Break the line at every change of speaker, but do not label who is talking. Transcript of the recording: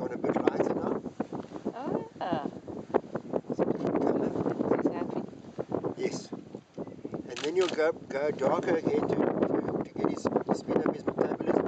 going a bit lighter now.
Oh, yeah. He's happy.
Yes. And then you'll go darker again to get his speed up his metabolism.